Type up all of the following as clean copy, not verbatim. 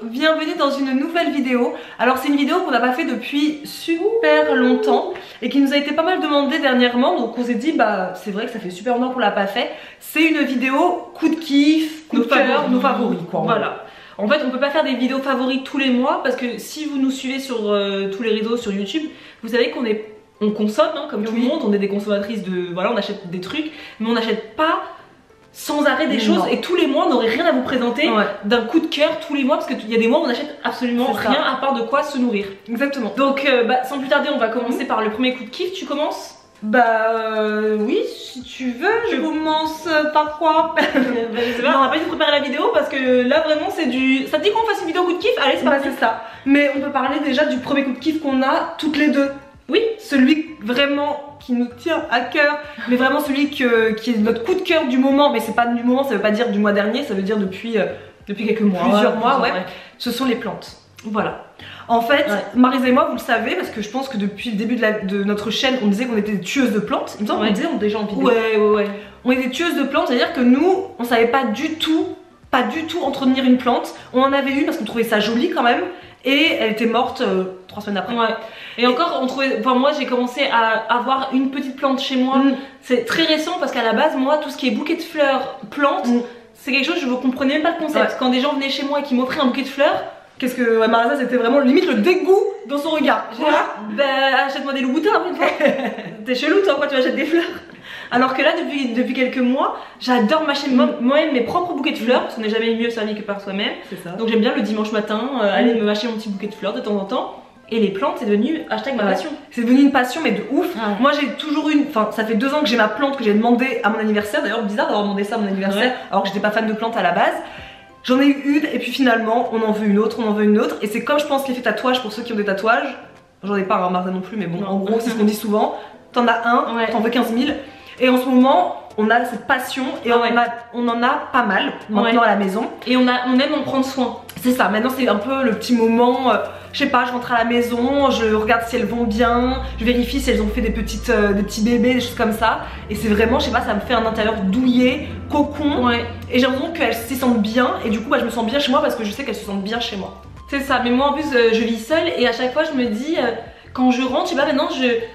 bienvenue dans une nouvelle vidéo. Alors c'est une vidéo qu'on n'a pas fait depuis super longtemps et qui nous a été pas mal demandée dernièrement, donc on s'est dit bah c'est vrai que ça fait super longtemps qu'on l'a pas fait. C'est une vidéo coup de kiff, coup de cœur, nos favoris quoi. Voilà. En fait on peut pas faire des vidéos favoris tous les mois parce que si vous nous suivez sur tous les réseaux, sur YouTube, vous savez on consomme hein, comme tout le monde, on est des consommatrices de... Voilà, on achète des trucs, mais on n'achète pas sans arrêt des choses et tous les mois on n'aurait rien à vous présenter d'un coup de cœur tous les mois parce qu'il y a des mois où on n'achète absolument rien à part de quoi se nourrir. Exactement. Donc sans plus tarder on va commencer par le premier coup de kiff. Tu commences? Oui, si tu veux, je commence par quoi? On n'a pas dû préparer la vidéo parce que là vraiment c'est du... Ça te dit qu'on fasse une vidéo coup de kiff? Allez c'est parti. C'est ça. Mais on peut parler déjà du premier coup de kiff qu'on a toutes les deux. Oui, celui vraiment qui nous tient à cœur, mais vraiment celui qui est notre coup de cœur du moment, mais c'est pas du moment, ça veut pas dire du mois dernier, ça veut dire depuis quelques mois, plusieurs mois, ouais. Ce sont les plantes. Voilà. En fait, Marisa et moi, vous le savez, parce que je pense que depuis le début de notre chaîne, on disait qu'on était des tueuses de plantes. Il me semble qu'on disait déjà en vidéo. Ouais. On est des tueuses de plantes, c'est-à-dire que nous, on savait pas du tout entretenir une plante. On en avait une parce qu'on trouvait ça joli quand même. Et elle était morte 3 semaines après. Ouais. Et encore, moi j'ai commencé à avoir une petite plante chez moi. C'est très récent parce qu'à la base, moi, tout ce qui est bouquet de fleurs, plantes, c'est quelque chose, je ne comprenais même pas le concept. Quand des gens venaient chez moi et qui m'offraient un bouquet de fleurs, qu'est-ce que Marisa, c'était vraiment limite le dégoût dans son regard. Bah achète-moi des loups-boutins après une fois. T'es chelou toi, pourquoi tu m'achètes des fleurs? Alors que là, depuis quelques mois, j'adore m'acheter moi-même mes propres bouquets de fleurs, parce qu'on n'est jamais mieux servi que par soi-même. C'est ça. Donc j'aime bien le dimanche matin aller me mâcher mon petit bouquet de fleurs de temps en temps. Et les plantes, c'est devenu hashtag ma passion. C'est devenu une passion, mais de ouf. Moi, j'ai toujours ça fait 2 ans que j'ai ma plante que j'ai demandé à mon anniversaire. D'ailleurs, bizarre d'avoir demandé ça à mon anniversaire, alors que j'étais pas fan de plantes à la base. J'en ai eu une, et puis finalement, on en veut une autre, Et c'est comme je pense l'effet tatouage pour ceux qui ont des tatouages. J'en ai pas, hein, Marisa non plus, mais bon, en gros, c'est ce qu'on dit souvent. T'en as un, t'en veux 15 000. Et en ce moment, on a cette passion et on en a pas mal maintenant à la maison. Et on aime en prendre soin. C'est ça, maintenant c'est un peu le petit moment, je sais pas, je rentre à la maison, je regarde si elles vont bien, je vérifie si elles ont fait des petits bébés, des choses comme ça. Et c'est vraiment, je sais pas, ça me fait un intérieur douillet, cocon. Et j'ai l'impression qu'elles s'y sentent bien et du coup je me sens bien chez moi parce que je sais qu'elles se sentent bien chez moi. C'est ça, mais moi en plus je vis seule et à chaque fois je me dis, quand je rentre, je sais pas, maintenant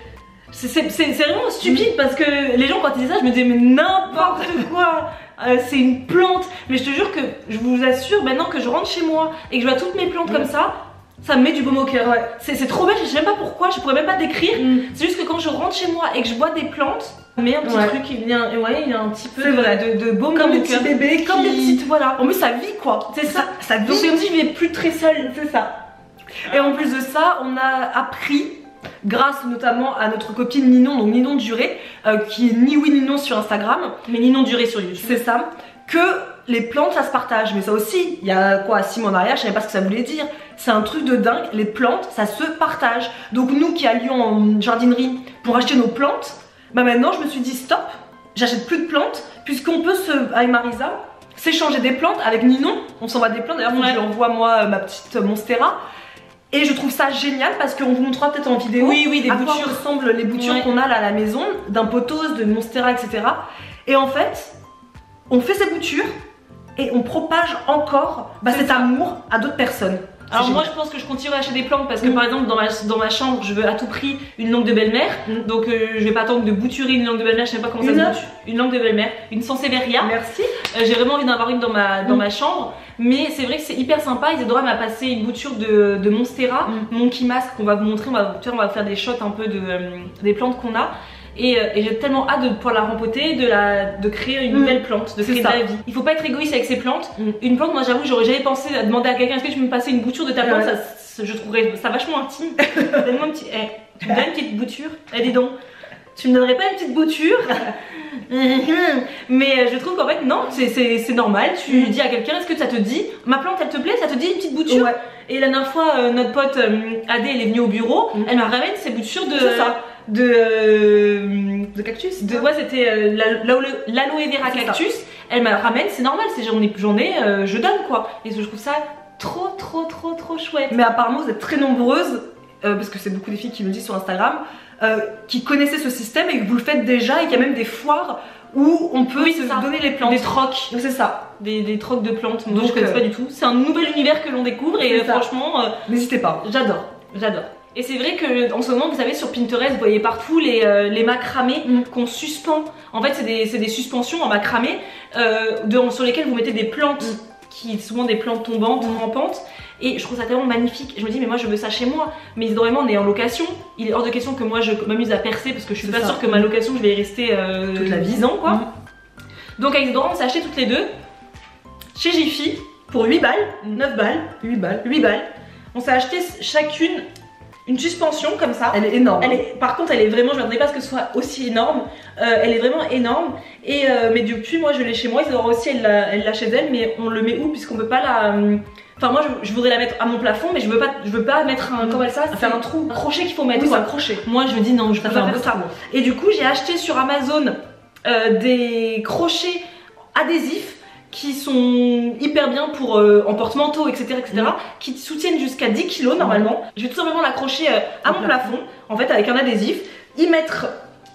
c'est vraiment stupide parce que les gens quand ils disent ça, je me dis mais n'importe quoi. C'est une plante, mais je te jure que je vous assure maintenant que je rentre chez moi et que je vois toutes mes plantes comme ça me met du baume au cœur. C'est trop belle, je sais même pas pourquoi, je pourrais même pas décrire. C'est juste que quand je rentre chez moi et que je vois des plantes, mais un petit truc qui vient, il y a un petit peu de baume comme au des cœur. Petits bébés comme des petites, voilà. En plus ça vit quoi. C'est ça. Ça vit. Donc c'est comme si je vais plus très seule, c'est ça. Et en plus de ça, on a appris, grâce notamment à notre copine Ninon, donc Ninon Duré, qui est ni oui ni non sur Instagram, mais Ninon Duré sur YouTube. C'est ça, que les plantes ça se partage. Mais ça aussi, il y a quoi, 6 mois en arrière, je savais pas ce que ça voulait dire. C'est un truc de dingue, les plantes ça se partage. Donc nous qui allions en jardinerie pour acheter nos plantes, bah maintenant je me suis dit stop, j'achète plus de plantes, puisqu'on peut avec Marisa s'échanger des plantes avec Ninon. On s'envoie des plantes, d'ailleurs je lui envoie moi ma petite Monstera. Et je trouve ça génial parce qu'on vous montrera peut-être en vidéo des à quoi ressemblent les boutures qu'on a là à la maison, d'un pothos, de Monstera, etc. Et en fait, on fait ces boutures et on propage encore cet amour à d'autres personnes. Alors moi je pense que je continuerai à acheter des plantes parce que par exemple dans ma chambre je veux à tout prix une langue de belle-mère. Donc je vais pas attendre de bouturer une langue de belle-mère, je sais pas comment ça se bouture. Une langue de belle-mère, une Sansevieria. Merci. J'ai vraiment envie d'en avoir une dans ma chambre. Mais c'est vrai que c'est hyper sympa. Isadora m'a passé une bouture de Monstera, Monkey Mask qu'on va vous montrer. On va faire des shots un peu des plantes qu'on a. Et j'ai tellement hâte de pouvoir la rempoter, de créer une nouvelle plante, de créer de la vie. Il faut pas être égoïste avec ses plantes. Une plante, moi j'avoue que j'aurais jamais pensé à demander à quelqu'un est-ce que tu peux me passer une bouture de ta plante, je trouverais ça vachement intime. Donne-moi un petit... tu me donnes une petite bouture? Dis donc, tu me donnerais pas une petite bouture? Mais je trouve qu'en fait non, c'est normal. Tu dis à quelqu'un est-ce que ça te dit ma plante elle te plaît, ça te dit une petite bouture? Et la dernière fois notre pote Adé elle est venue au bureau, elle m'a ramené ses boutures de cactus. C'était l'aloe vera cactus. Elle m'a ramène, c'est normal, j'en ai, je donne quoi. Et je trouve ça trop chouette. Mais apparemment vous êtes très nombreuses, parce que c'est beaucoup des filles qui me disent sur Instagram, qui connaissait ce système et que vous le faites déjà, et qu'il y a même des foires où on peut se donner les plantes. Des trocs. C'est ça. Des trocs de plantes. Donc je connais pas du tout. C'est un nouvel univers que l'on découvre et franchement... n'hésitez pas. J'adore. Et c'est vrai que en ce moment, vous savez, sur Pinterest, vous voyez partout les macramés qu'on suspend. En fait, c'est des suspensions en macramé sur lesquelles vous mettez des plantes, qui sont souvent des plantes tombantes, rampantes. Et je trouve ça tellement magnifique. Je me dis, mais moi je veux ça chez moi. Mais vraiment, on est en location. Il est hors de question que moi je m'amuse à percer parce que je suis pas sûre que ma location, je vais y rester toute la vie, 10 ans quoi. Donc avec Isidora, on s'est acheté toutes les deux chez Jiffy pour 8 balles, 9 balles, 8 balles. On s'est acheté chacune une suspension comme ça. Elle est énorme. Par contre, elle est vraiment, je ne m'attendais pas à ce que ce soit aussi énorme. Elle est vraiment énorme. Et mais depuis, moi je l'ai chez moi. Isidora aussi, elle l'a chez elle. Mais on le met où puisqu'on peut pas la... Enfin moi je voudrais la mettre à mon plafond, mais je veux pas mettre un comme ça, faire un trou, un crochet qu'il faut mettre. Oui, c'est un crochet. Moi je me dis non, je peux pas faire ça. Et du coup j'ai acheté sur Amazon des crochets adhésifs qui sont hyper bien pour en porte-manteau, etc. qui soutiennent jusqu'à 10 kg normalement. Je vais tout simplement l'accrocher à mon plafond, en fait avec un adhésif, y mettre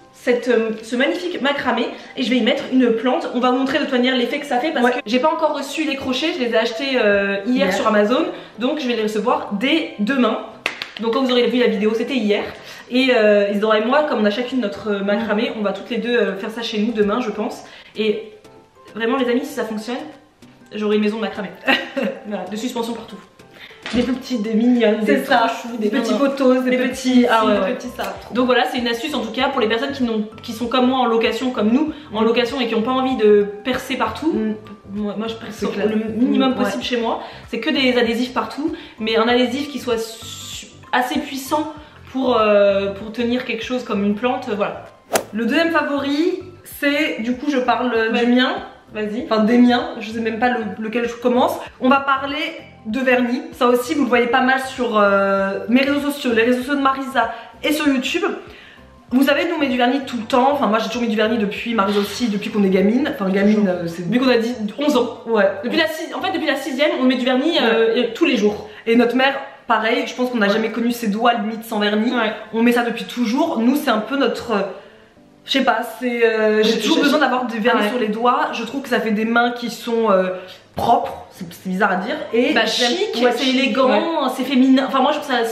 ce magnifique macramé et je vais y mettre une plante. On va vous montrer de toute manière l'effet que ça fait parce que j'ai pas encore reçu les crochets, je les ai achetés hier sur Amazon, donc je vais les recevoir dès demain. Donc quand vous aurez vu la vidéo, c'était hier. Et Isidora et moi, comme on a chacune notre macramé, on va toutes les deux faire ça chez nous demain je pense. Et vraiment les amis, si ça fonctionne, j'aurai une maison de macramé. Voilà, de suspension partout. Des plus petites, des mignonnes, des choux, des petits potos, des petits ça. Donc voilà, c'est une astuce en tout cas pour les personnes qui sont comme moi en location, comme nous, en location et qui n'ont pas envie de percer partout. Moi je perce le minimum possible chez moi. C'est que des adhésifs partout, mais un adhésif qui soit assez puissant pour tenir quelque chose comme une plante, voilà. Le deuxième favori, c'est, du coup je parle du mien. Vas-y. Enfin des miens, je sais même pas lequel je commence. On va parler de vernis. Ça aussi vous le voyez pas mal sur mes réseaux sociaux, les réseaux sociaux de Marisa et sur YouTube. Vous savez, nous on met du vernis tout le temps. Enfin moi j'ai toujours mis du vernis depuis, Marisa aussi, depuis qu'on est gamine. Enfin gamine, c'est depuis qu'on a dit 11 ans. Ouais. Depuis la 6ème, on met du vernis tous les jours. Et notre mère, pareil, je pense qu'on n'a jamais connu ses doigts limite sans vernis. On met ça depuis toujours. Nous c'est un peu notre... je sais pas, j'ai toujours besoin d'avoir du vernis sur les doigts. Je trouve que ça fait des mains qui sont propres, c'est bizarre à dire, et chic, c'est élégant, c'est féminin. Enfin moi je trouve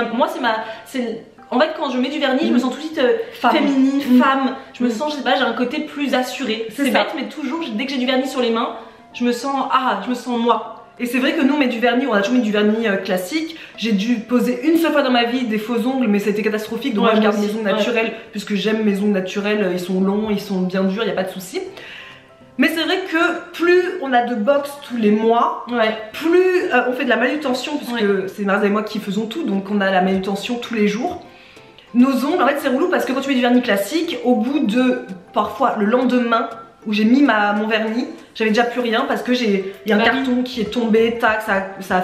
ça, en fait quand je mets du vernis, je me sens tout de suite féminine, femme. Je me sens, je sais pas, j'ai un côté plus assuré. C'est bête, mais toujours dès que j'ai du vernis sur les mains, je me sens moi. Et c'est vrai que nous on met du vernis, on a toujours mis du vernis classique. J'ai dû poser une seule fois dans ma vie des faux ongles, mais c'était catastrophique. Donc moi je garde mes ongles naturels puisque j'aime mes ongles naturels. Ils sont longs, ils sont bien durs, il n'y a pas de souci. Mais c'est vrai que plus on a de box tous les mois, plus on fait de la manutention, puisque c'est Marisa et moi qui faisons tout, donc on a la manutention tous les jours. Nos ongles, en fait c'est relou parce que quand tu mets du vernis classique, au bout de parfois le lendemain où j'ai mis mon vernis, j'avais déjà plus rien parce que il y a un carton qui est tombé, tac, ça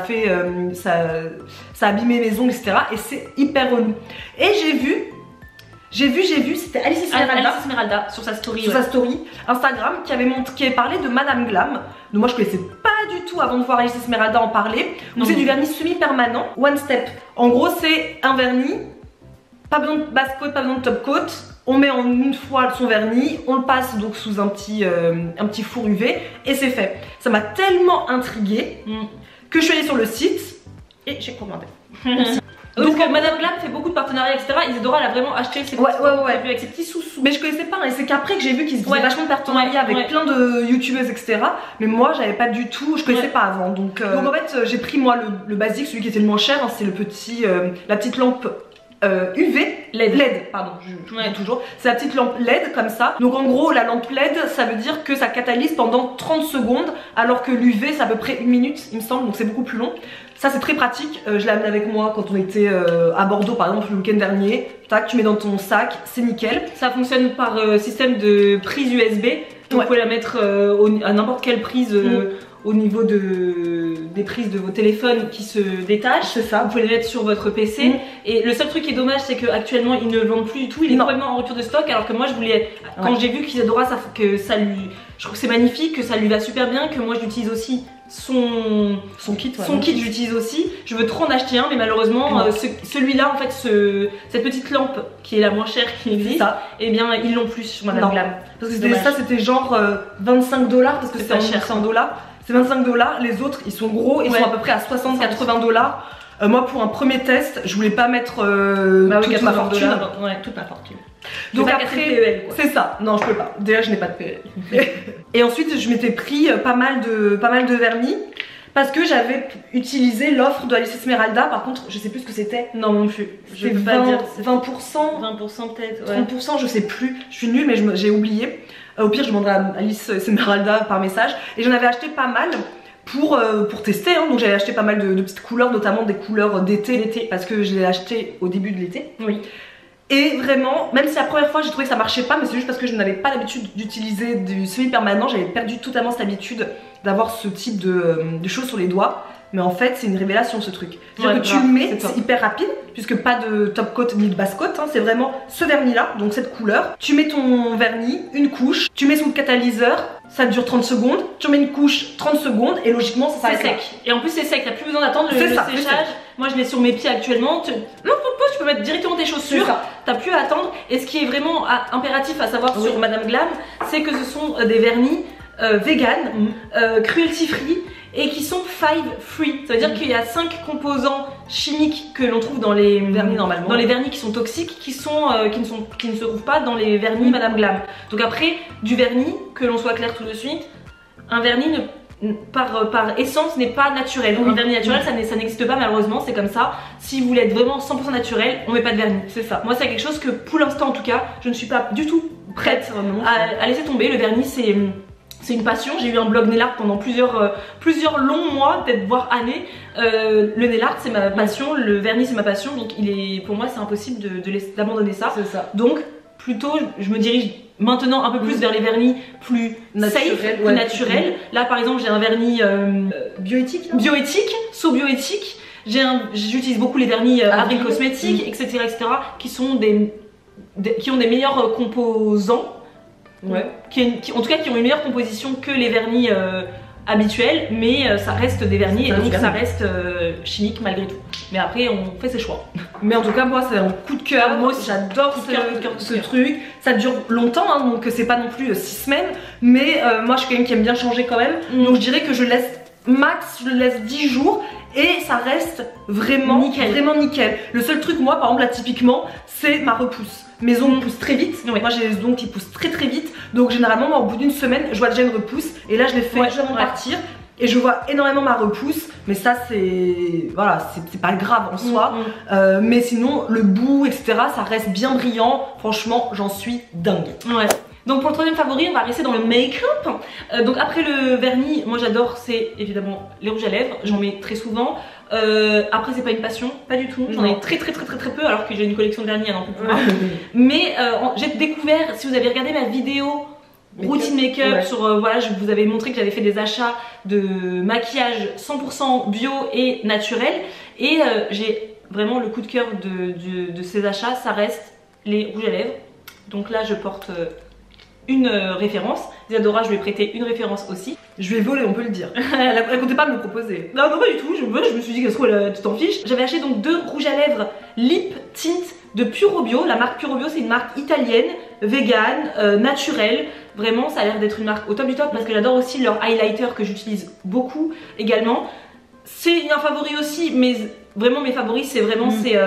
a abîmé mes ongles, etc. Et c'est hyper relou. Et j'ai vu, c'était Alice Esmeralda sur sa story, Instagram qui avait parlé de Madame Glam. Donc moi je connaissais pas du tout avant de voir Alice Esmeralda en parler. Donc c'est du vernis semi-permanent, One Step. En gros c'est un vernis, pas besoin de base coat, pas besoin de top coat. On met en une fois son vernis, on le passe donc sous un petit four UV et c'est fait. Ça m'a tellement intriguée que je suis allée sur le site et j'ai commandé. Donc Madame Glam fait beaucoup de partenariats, etc. Isidora elle a vraiment acheté ses petits produits avec ses petits sous-sous. Mais je connaissais pas, et c'est qu'après que j'ai vu qu'ils faisaient vachement de partenariats avec plein de youtubeuses, etc. Mais moi j'avais pas du tout, je connaissais pas avant. Donc en fait j'ai pris moi le basique, celui qui était le moins cher, c'est la petite lampe UV, LED, pardon, je toujours. C'est la petite lampe LED comme ça. Donc en gros la lampe LED ça veut dire que ça catalyse pendant 30 secondes alors que l'UV c'est à peu près 1 minute il me semble, donc c'est beaucoup plus long. Ça c'est très pratique, je l'ai amené avec moi quand on était à Bordeaux par exemple le week-end dernier. Tac, tu mets dans ton sac, c'est nickel. Ça fonctionne par système de prise USB, donc vous pouvez la mettre à n'importe quelle prise au niveau des prises de vos téléphones qui se détachent. C'est ça. Vous pouvez les mettre sur votre PC. Et le seul truc qui est dommage, c'est qu'actuellement ils ne le vendent plus du tout. Il est complètement en rupture de stock. Alors que moi, je voulais, quand j'ai vu qu'Isadora, je trouve que c'est magnifique, que ça lui va super bien, que moi je l'utilise aussi son kit, ouais, son kit j'utilise aussi. Je veux trop en acheter un, mais malheureusement celui-là en fait, cette petite lampe qui est la moins chère qui existe, et bien ils l'ont plus sur Madame Glam. Parce que ça c'était genre 25 $, parce que c'est cher, c'est $1. C'est 25 $. Les autres ils sont gros, ils sont à peu près à 60-80 $. Moi pour un premier test, je voulais pas mettre toute ma fortune. Ouais, toute ma fortune. Donc après, c'est ça. Non, je peux pas. Déjà, je n'ai pas de PL. Et ensuite, je m'étais pris pas mal de vernis parce que j'avais utilisé l'offre de Alice Esmeralda. Par contre, je sais plus ce que c'était. Non, non plus. Je peux pas dire. 20%, 20% peut-être. Ouais. 30%, je sais plus. Je suis nulle, mais j'ai oublié. Au pire, je demanderai à Alice Esmeralda par message. Et j'en avais acheté pas mal pour tester. Hein. Donc j'avais acheté pas mal de petites couleurs, notamment des couleurs d'été, parce que je l'ai acheté au début de l'été. Oui. Et vraiment, même si la première fois j'ai trouvé que ça marchait pas, mais c'est juste parce que je n'avais pas l'habitude d'utiliser du semi-permanent, j'avais perdu totalement cette habitude d'avoir ce type de choses sur les doigts. Mais en fait, c'est une révélation ce truc. C'est-à-dire que tu le mets, c'est hyper rapide, puisque pas de top coat ni de base coat, hein, c'est vraiment ce vernis là, donc cette couleur. Tu mets ton vernis, une couche, tu mets sous le catalyseur, ça dure 30 secondes, tu mets une couche 30 secondes et logiquement ça s'arrête sec. Et en plus c'est sec, t'as plus besoin d'attendre le séchage. Moi je l'ai sur mes pieds actuellement, tu peux mettre directement tes chaussures, t'as plus à attendre. Et ce qui est vraiment impératif à savoir sur Madame Glam, c'est que ce sont des vernis vegan, cruelty free, et qui sont 5 free. Ça veut dire qu'il y a 5 composants chimiques que l'on trouve dans les vernis normalement, dans les vernis qui sont toxiques, qui ne se trouvent pas dans les vernis Madame Glam. Donc après, du vernis, que l'on soit clair tout de suite, un vernis par essence n'est pas naturel. Un vernis naturel, ça n'existe pas malheureusement, c'est comme ça. Si vous voulez être vraiment 100% naturel, on met pas de vernis. C'est ça. Moi c'est quelque chose que pour l'instant en tout cas, je ne suis pas du tout prête à laisser tomber. Le vernis c'est une passion. J'ai eu un blog nail art pendant plusieurs longs mois, peut-être voire années. Le nail art c'est ma passion, le vernis c'est ma passion, donc pour moi c'est impossible d'abandonner ça. C'est ça. Donc plutôt je me dirige maintenant un peu plus vers les vernis plus safe, plus naturels. Là par exemple j'ai un vernis bioéthique, so-bioéthique. J'utilise beaucoup les vernis Avril Cosmétiques, etc., qui ont des meilleurs composants. Ouais. En tout cas qui ont une meilleure composition que les vernis habituels, mais ça reste des vernis et donc ça reste chimique malgré tout. Mais après on fait ses choix. Mais en tout cas moi c'est un coup de cœur, moi aussi j'adore ce truc. Ça dure longtemps hein, donc c'est pas non plus 6 semaines, mais moi je suis quelqu'un qui aime bien changer quand même. Donc je dirais que je laisse max, je le laisse 10 jours et ça reste vraiment nickel. Le seul truc moi par exemple là typiquement c'est ma repousse. Mes ongles poussent très vite, moi j'ai les ongles qui poussent très vite, donc généralement moi au bout d'une semaine je vois déjà une repousse et là je l'ai fait juste avant de partir et je vois énormément ma repousse, mais ça c'est voilà, c'est pas grave en soi, mais sinon le bout etc ça reste bien brillant, franchement j'en suis dingue. Ouais. Donc pour le troisième favori, on va rester dans le make-up. Donc après le vernis, moi j'adore, c'est évidemment les rouges à lèvres, j'en mets très souvent. Après c'est pas une passion, pas du tout, j'en ai très peu alors que j'ai une collection de vernis à n'en plus pouvoir. Mais j'ai découvert, si vous avez regardé ma vidéo routine make-up sur voilà, je vous avais montré que j'avais fait des achats de maquillage 100% bio et naturel, et j'ai vraiment le coup de cœur de ces achats, ça reste les rouges à lèvres. Donc là je porte une référence. Isadora, je lui ai prêté une référence aussi. Je lui ai volé, on peut le dire. Elle comptait pas me le proposer. Non, pas du tout. Je me suis dit qu'elle se trouve, tu t'en fiches. J'avais acheté donc 2 rouges à lèvres Lip Tint de Puro Bio. La marque Puro Bio, c'est une marque italienne, vegan, naturelle. Vraiment, ça a l'air d'être une marque au top du top parce que j'adore aussi leur highlighter que j'utilise beaucoup également. C'est un favori aussi, mais vraiment mes favoris, c'est vraiment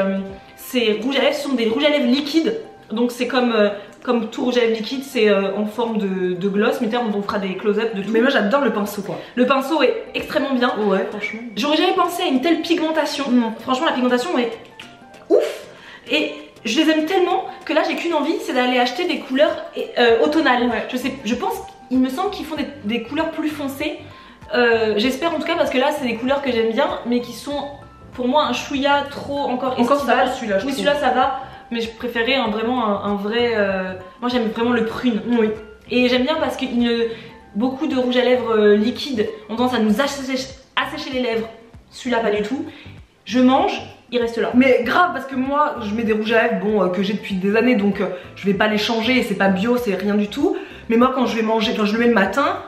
ces rouges à lèvres. Ce sont des rouges à lèvres liquides. Donc c'est comme tout rouge à lèvres liquide, c'est en forme de gloss, mais on fera des close-up de tout. Mais moi j'adore le pinceau quoi. Le pinceau est extrêmement bien. Ouais, franchement. J'aurais jamais pensé à une telle pigmentation. Franchement la pigmentation est ouf. Et je les aime tellement que là j'ai qu'une envie, c'est d'aller acheter des couleurs automnales. Je pense, il me semble qu'ils font des couleurs plus foncées. J'espère en tout cas parce que là c'est des couleurs que j'aime bien, mais qui sont pour moi un chouïa trop encore estival. Ça va celui-là. Oui celui-là ça va. Mais je préférais vraiment un vrai... Moi j'aime vraiment le prune. Oui. Et j'aime bien parce que beaucoup de rouges à lèvres liquides ont tendance à nous assécher les lèvres. Celui-là pas du tout. Je mange, il reste là. Mais grave parce que moi je mets des rouges à lèvres que j'ai depuis des années, donc je vais pas les changer, c'est pas bio, c'est rien du tout. Mais moi quand je vais manger, quand je le mets le matin,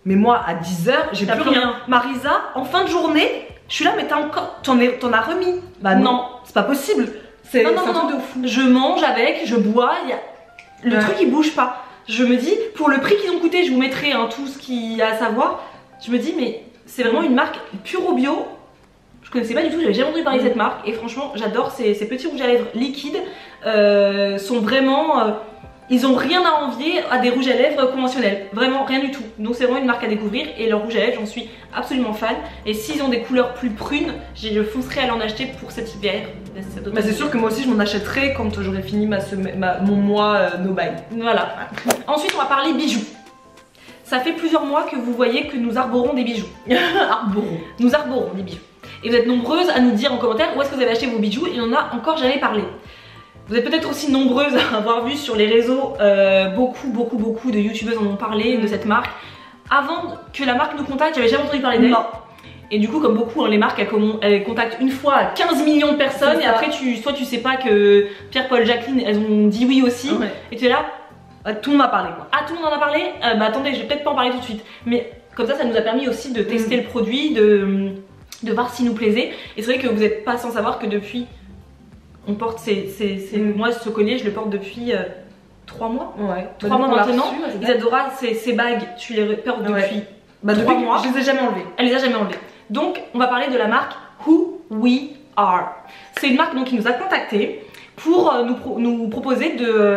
Mais moi, à 10h, j'ai plus rien. Marisa, en fin de journée, je suis là, mais t'en as remis. Bah non, c'est pas possible. C'est un truc de fou. Je mange avec, je bois, le truc il bouge pas. Je me dis, pour le prix qu'ils ont coûté, je vous mettrai tout ce qu'il y a à savoir. Je me dis, mais c'est vraiment une marque pure au bio. Je connaissais pas du tout, j'avais jamais entendu parler de cette marque. Et franchement, j'adore ces petits rouges à lèvres liquides. Sont vraiment... ils ont rien à envier à des rouges à lèvres conventionnels. Vraiment, rien du tout. Donc c'est vraiment une marque à découvrir. Et leur rouge à lèvres, j'en suis absolument fan. Et s'ils ont des couleurs plus prunes, je foncerai à l'en acheter pour cet hiver. Bah c'est sûr que moi aussi je m'en achèterai quand j'aurai fini mon mois no buy. Voilà. Ensuite on va parler bijoux. Ça fait plusieurs mois que vous voyez que nous arborons des bijoux. Nous arborons des bijoux. Et vous êtes nombreuses à nous dire en commentaire où est-ce que vous avez acheté vos bijoux. Et on en a encore jamais parlé. Vous êtes peut-être aussi nombreuses à avoir vu sur les réseaux beaucoup de youtubeuses en ont parlé de cette marque. Avant que la marque nous contacte, j'avais jamais entendu parler d'elle. Et du coup, comme beaucoup, hein, les marques elles contactent une fois 15 millions de personnes. Et après, soit tu sais pas que Pierre, Paul, Jacqueline, elles ont dit oui aussi. Et tu es là, tout le monde en a parlé quoi. Ah, tout le monde en a parlé. Bah attendez, je vais peut-être pas en parler tout de suite. Mais comme ça nous a permis aussi de tester le produit, de voir s'il nous plaisait. Et c'est vrai que vous n'êtes pas sans savoir que depuis... On porte moi ce collier je le porte depuis 3 mois. Ouais. 3 mois maintenant. Isadora ces bagues tu les portes depuis 3 mois. Je les ai jamais enlevées. Elle les a jamais enlevées. Donc on va parler de la marque Who We Are. C'est une marque donc qui nous a contactés pour nous proposer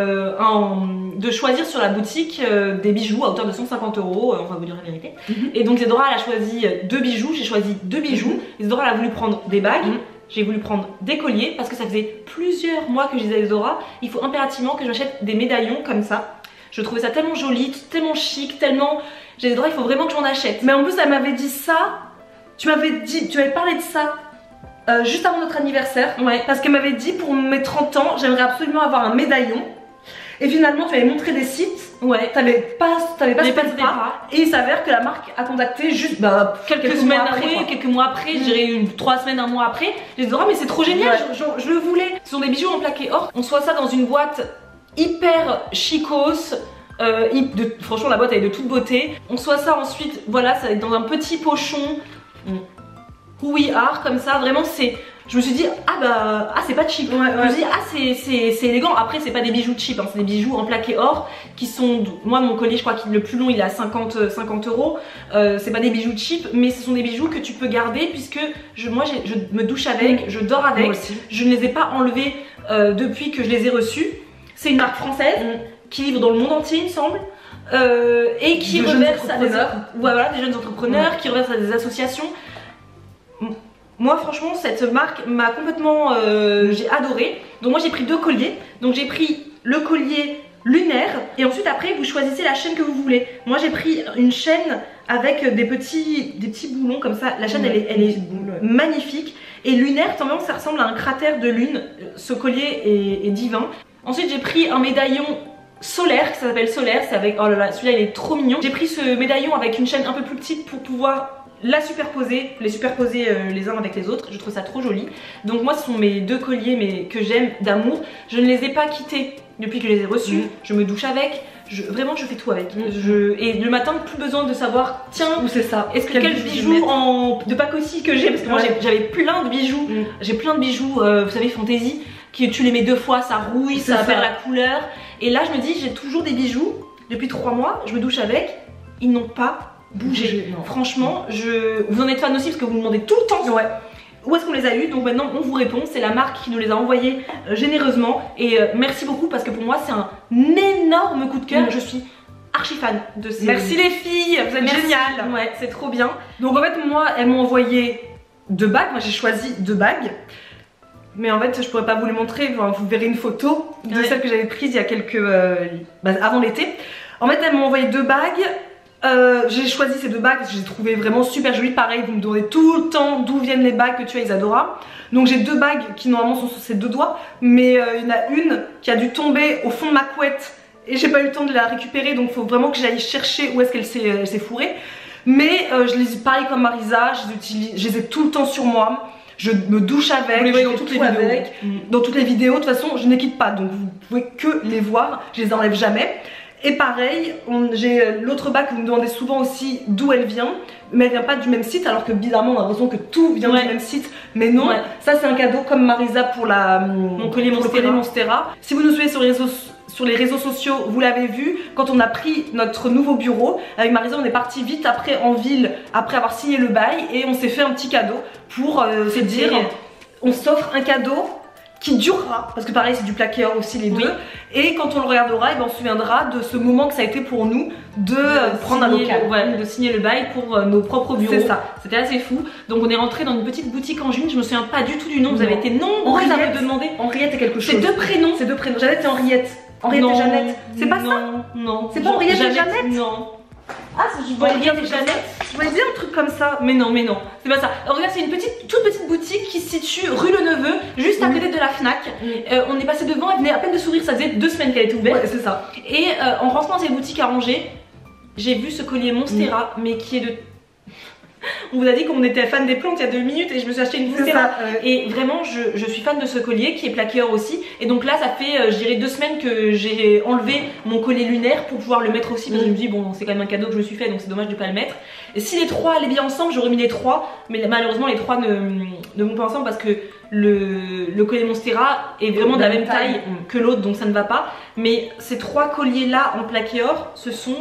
de choisir sur la boutique des bijoux à hauteur de 150 €, on va vous dire la vérité. Et donc Isadora elle a choisi 2 bijoux, j'ai choisi 2 bijoux. Isadora elle a voulu prendre des bagues. J'ai voulu prendre des colliers parce que ça faisait plusieurs mois que je disais à Isadora, il faut impérativement que je m'achète des médaillons comme ça. Je trouvais ça tellement joli, tellement chic, tellement... J'ai dit Isadora, il faut vraiment que j'en achète. Mais en plus elle m'avait dit ça, tu avais parlé de ça juste avant notre anniversaire. Ouais. Parce qu'elle m'avait dit pour mes 30 ans, j'aimerais absolument avoir un médaillon. Et finalement tu avais montré des sites. Ouais. T'avais pas pas. Et il s'avère que la marque a contacté juste quelques semaines après, quelques mois après, je dirais 3 semaines, 1 mois après. J'ai dit oh mais c'est trop génial, je le voulais. Ce sont des bijoux en plaqué or. On soit ça dans une boîte hyper chicos. Franchement la boîte elle est de toute beauté. On soit ça ensuite, voilà, ça va être dans un petit pochon. Who We Are comme ça, vraiment c'est... Je me suis dit c'est pas cheap. Je me suis dit c'est élégant. Après c'est pas des bijoux cheap, hein, c'est des bijoux en plaqué or qui sont... Moi mon collier je crois qu'il le plus long il est à 50 €. C'est pas des bijoux cheap mais ce sont des bijoux que tu peux garder puisque je me douche avec, je dors avec. Je ne les ai pas enlevés depuis que je les ai reçus. C'est une marque française qui livre dans le monde entier il me semble. Et qui reverse à des jeunes entrepreneurs, qui reverse à des associations. Moi franchement cette marque m'a complètement... j'ai adoré. Donc moi j'ai pris 2 colliers. Donc j'ai pris le collier lunaire et ensuite après vous choisissez la chaîne que vous voulez. Moi j'ai pris une chaîne avec des petits boulons comme ça. La chaîne elle est magnifique. Et lunaire, tellement ça ressemble à un cratère de lune. Ce collier est divin. Ensuite j'ai pris un médaillon solaire, ça s'appelle solaire. C'est avec... Oh là là, celui-là il est trop mignon. J'ai pris ce médaillon avec une chaîne un peu plus petite pour pouvoir... les superposer les uns avec les autres. Je trouve ça trop joli. Donc moi ce sont mes 2 colliers que j'aime d'amour. Je ne les ai pas quittés depuis que je les ai reçus. Je me douche avec. Vraiment je fais tout avec. Et le matin plus besoin de savoir tiens c'est ça. Est-ce que quel bijou de pacotille que j'ai parce que moi j'avais plein de bijoux. J'ai plein de bijoux vous savez fantaisie que tu les mets 2 fois ça rouille, ça perd la couleur. Et là je me dis j'ai toujours des bijoux depuis 3 mois. Je me douche avec. Ils n'ont pas bougé. Franchement, vous en êtes fan aussi parce que vous me demandez tout le temps où est-ce qu'on les a eu. Donc maintenant on vous répond, c'est la marque qui nous les a envoyés généreusement. Et merci beaucoup parce que pour moi c'est un énorme coup de cœur. Je suis archi fan de ces... Merci les filles, vous êtes géniales. Ouais, c'est trop bien. Donc en fait moi elles m'ont envoyé 2 bagues, moi j'ai choisi 2 bagues. Mais en fait je pourrais pas vous les montrer, vous verrez une photo de celle que j'avais prise il y a quelques... avant l'été. En fait elles m'ont envoyé 2 bagues. J'ai choisi ces 2 bagues, je les ai trouvées vraiment super jolies. Pareil, vous me demandez tout le temps d'où viennent les bagues que tu as Isadora. Donc j'ai 2 bagues qui normalement sont sur ces 2 doigts. Mais il y en a une qui a dû tomber au fond de ma couette et j'ai pas eu le temps de la récupérer. Donc il faut vraiment que j'aille chercher où est-ce qu'elle s'est fourrée. Mais je les ai pareil comme Marisa, je les ai tout le temps sur moi. Je me douche avec, vous les dans toutes les vidéos. Dans toutes les vidéos, de toute façon je ne les quitte pas. Donc vous pouvez que les voir, je les enlève jamais. Et pareil, j'ai l'autre bague que vous me demandez souvent aussi d'où elle vient, mais elle vient pas du même site, alors que bizarrement on a l'impression que tout vient du même site, mais non. Ça c'est un cadeau comme Marisa pour mon collier Monstera. Si vous nous suivez sur les réseaux sociaux, vous l'avez vu, quand on a pris notre nouveau bureau, avec Marisa on est parti vite après en ville, après avoir signé le bail, et on s'est fait un petit cadeau pour se dire, on s'offre un cadeau qui durera, parce que pareil c'est du plaqué or aussi les deux, et quand on le regardera, on se souviendra de ce moment que ça a été pour nous de prendre un local, de signer le bail pour nos propres bureaux. C'est ça, c'était assez fou. Donc on est rentré dans une petite boutique en juin, je me souviens pas du tout du nom, vous avez été nombreux à me demander. Henriette est quelque chose. C'est deux prénoms. C'est deux prénoms, Jeannette et Henriette. Henriette et Jeannette, c'est pas ça? Non. C'est pas Henriette et Jeannette? Non. Ah, je voyais bien Jeannette. Je voyais bien un truc comme ça. Mais non, c'est pas ça. Alors, regarde, c'est une toute petite boutique qui se situe rue Le Neveu, juste à côté de la Fnac. On est passé devant, elle venait à peine de s'ouvrir, ça faisait 2 semaines qu'elle était ouverte. Ouais, c'est ça. Et en rentrant dans cette boutique à Angers, j'ai vu ce collier Monstera, mais qui est de... On vous a dit qu'on était fan des plantes il y a 2 minutes et je me suis acheté une Monstera. Et vraiment, je suis fan de ce collier qui est plaqué or aussi. Et donc là, ça fait, je dirais, 2 semaines que j'ai enlevé mon collier lunaire pour pouvoir le mettre aussi. Parce que je me dis, bon, c'est quand même un cadeau que je me suis fait, donc c'est dommage de pas le mettre. Et si les 3 allaient bien ensemble, j'aurais mis les 3. Mais malheureusement, les 3 ne vont pas ensemble parce que le collier Monstera est vraiment de la même taille que l'autre, donc ça ne va pas. Mais ces 3 colliers là en plaqué or, ce sont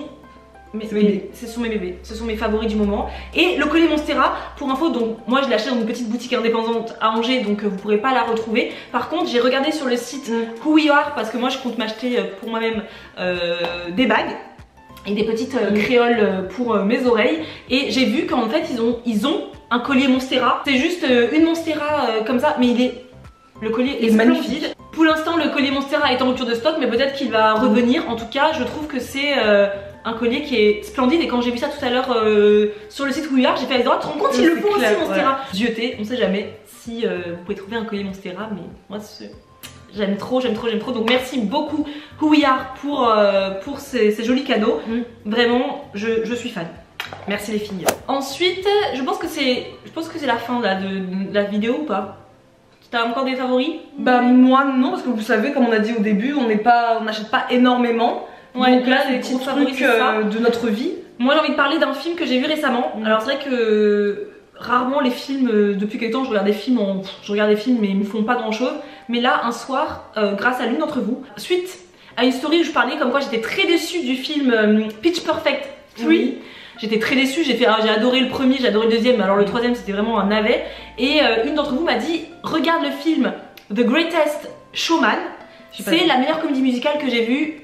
ce sont mes bébés, ce sont mes favoris du moment. Et le collier Monstera, pour info, donc moi je l'ai acheté dans une petite boutique indépendante à Angers, donc vous pourrez pas la retrouver. Par contre, j'ai regardé sur le site Who We Are, parce que moi je compte m'acheter pour moi-même des bagues et des petites créoles pour mes oreilles. Et j'ai vu qu'en fait ils ont un collier Monstera. C'est juste une Monstera comme ça, mais le collier est magnifique. Pour l'instant, le collier Monstera est en rupture de stock, mais peut-être qu'il va revenir. En tout cas, je trouve que c'est un collier qui est splendide. Et quand j'ai vu ça tout à l'heure sur le site Who We Are, j'ai fait tu te rends compte, ils le font aussi Monstera. Zioté, on sait jamais si vous pouvez trouver un collier Monstera, mais moi j'aime trop. Donc merci beaucoup Who We Are pour ces jolis cadeaux. Vraiment, je suis fan. Merci les filles. Ensuite, je pense que c'est la fin là, de la vidéo ou pas? T'as encore des favoris? Bah moi non, parce que vous savez, comme on a dit au début, on n'achète pas énormément. Donc là, les petits trucs de notre vie. Moi j'ai envie de parler d'un film que j'ai vu récemment. Alors c'est vrai que rarement les films, depuis quelques temps je regarde des films mais ils me font pas grand chose. Mais là un soir, grâce à l'une d'entre vous, suite à une story où je parlais comme quoi j'étais très déçue du film Pitch Perfect 3. J'étais très déçue, j'ai adoré le premier, j'ai adoré le deuxième, mais alors le troisième c'était vraiment un navet. Et une d'entre vous m'a dit, regarde le film The Greatest Showman, c'est la meilleure comédie musicale que j'ai vue.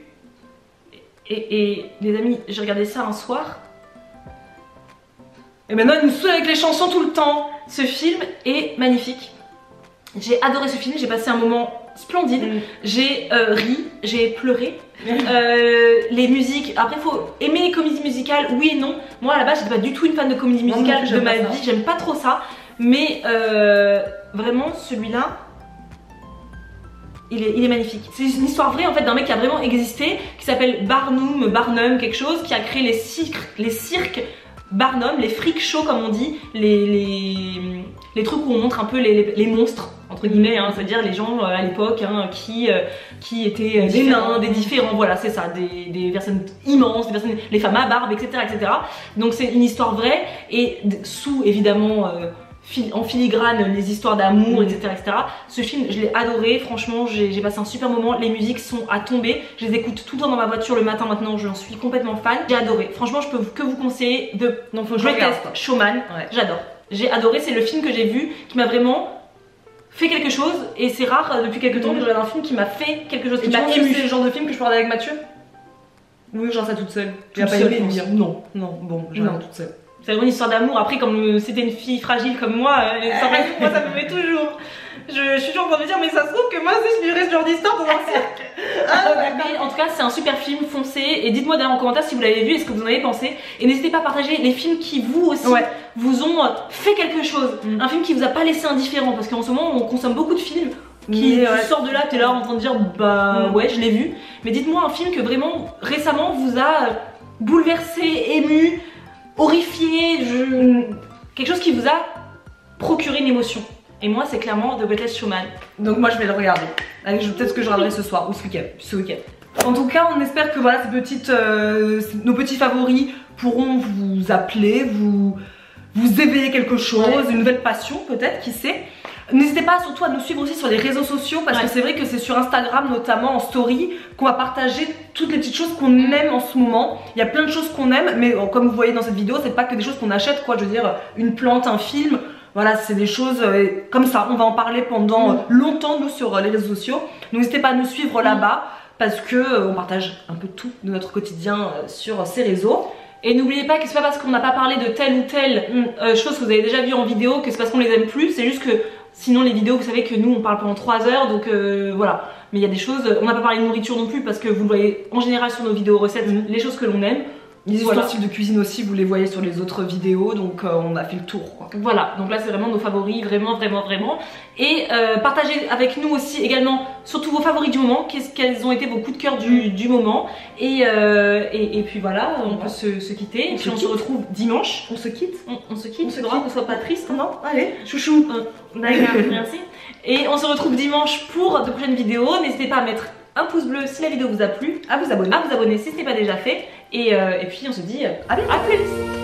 Et les amis, j'ai regardé ça un soir. Et maintenant il nous saoule avec les chansons tout le temps. Ce film est magnifique. J'ai adoré ce film, j'ai passé un moment splendide. J'ai ri, j'ai pleuré. Les musiques, après faut aimer les comédies musicales, oui et non. Moi à la base j'étais pas du tout une fan de comédie musicale de ma vie, j'aime pas trop ça. Mais vraiment celui-là, il est magnifique. C'est une histoire vraie en fait d'un mec qui a vraiment existé, qui s'appelle Barnum quelque chose, qui a créé les cirques Barnum, les freak shows comme on dit, les trucs où on montre un peu les monstres entre guillemets, c'est-à-dire les gens à l'époque qui étaient des nains, des différents, voilà c'est ça, des personnes immenses, les femmes à barbe, etc. Donc c'est une histoire vraie et sous évidemment en filigrane les histoires d'amour, etc. Ce film je l'ai adoré, franchement j'ai passé un super moment, les musiques sont à tomber, je les écoute tout le temps dans ma voiture le matin maintenant, j'en suis complètement fan, j'ai adoré, franchement je peux que vous conseiller The Greatest Showman, j'adore, j'ai adoré, c'est le film que j'ai vu qui m'a vraiment fait quelque chose et c'est rare depuis quelques temps que je regarde un film qui m'a fait quelque chose, qui m'a ému. C'est le genre de film que je peux regarder avec Mathieu? Oui, genre ça toute seule. Tu vas pas aimer me dire non, bon, je regarde toute seule. C'est vraiment une histoire d'amour. Après, comme c'était une fille fragile comme moi, l'histoire d'amour, moi ça me met toujours. Je suis toujours en train de me dire, mais ça se trouve que moi aussi je vivrais ce genre d'histoire dans un cirque. Mais en tout cas, c'est un super film, foncez. Et dites-moi d'ailleurs en commentaire si vous l'avez vu et ce que vous en avez pensé. Et n'hésitez pas à partager les films qui vous aussi vous ont fait quelque chose. Un film qui vous a pas laissé indifférent. Parce qu'en ce moment, on consomme beaucoup de films qui sortent de là, t'es là en train de dire, bah ouais, je l'ai vu. Mais dites-moi un film que vraiment récemment vous a bouleversé, ému, horrifié, quelque chose qui vous a procuré une émotion. Et moi c'est clairement The Greatest Showman. Donc moi je vais le regarder. Peut-être que je regarderai ce soir ou ce week-end. En tout cas, on espère que voilà, nos petits favoris pourront vous appeler, vous éveiller quelque chose, une nouvelle passion peut-être, qui sait. N'hésitez pas surtout à nous suivre aussi sur les réseaux sociaux parce que c'est vrai que c'est sur Instagram notamment en story qu'on va partager toutes les petites choses qu'on aime en ce moment. Il y a plein de choses qu'on aime, mais comme vous voyez dans cette vidéo, c'est pas que des choses qu'on achète quoi, je veux dire une plante, un film, voilà, c'est des choses comme ça. On va en parler pendant longtemps nous sur les réseaux sociaux. N'hésitez pas à nous suivre là-bas parce que on partage un peu tout de notre quotidien sur ces réseaux. Et n'oubliez pas que c'est pas parce qu'on n'a pas parlé de telle ou telle chose que vous avez déjà vu en vidéo que c'est parce qu'on les aime plus, c'est juste que sinon les vidéos, vous savez que nous on parle pendant 3 heures, donc voilà. Mais il y a des choses, on n'a pas parlé de nourriture non plus parce que vous le voyez en général sur nos vidéos recettes, les choses que l'on aime. Les ustensiles de cuisine aussi, vous les voyez sur les autres vidéos, donc on a fait le tour quoi. Voilà, donc là c'est vraiment nos favoris, vraiment. Et partagez avec nous aussi également, surtout vos favoris du moment, quels ont été vos coups de cœur du moment. Et puis voilà, on peut se quitter. Et puis on se retrouve dimanche. On se quitte. On se quitte, c'est droit qu'on soit pas triste. Non, allez, chouchou. D'accord, merci. Et on se retrouve dimanche pour de prochaines vidéos. N'hésitez pas à mettre un pouce bleu si la vidéo vous a plu, à vous abonner si ce n'est pas déjà fait. Et puis on se dit à plus.